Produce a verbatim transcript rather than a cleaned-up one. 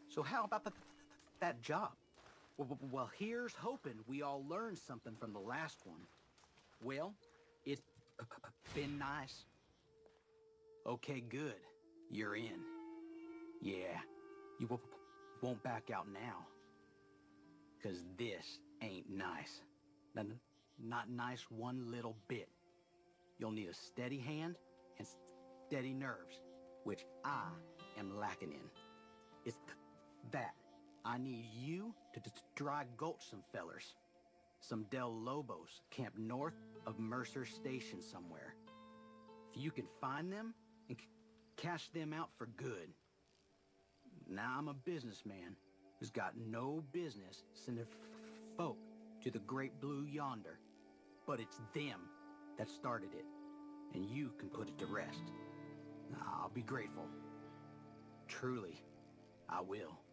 So how about the, that job? Well, well, here's hoping we all learned something from the last one. Well, it's been nice. Okay, good. You're in. Yeah, you w won't back out now. 'Cause this ain't nice. N not nice one little bit. You'll need a steady hand and steady nerves, which I am lacking in. It's that. I need you to, to, to dry gulch some fellers. Some Del Lobos camped north of Mercer Station somewhere. If you can find them and cash them out for good. Now I'm a businessman who's got no business sending folk to the Great Blue Yonder. But it's them that started it, and you can put it to rest. I'll be grateful. Truly, I will.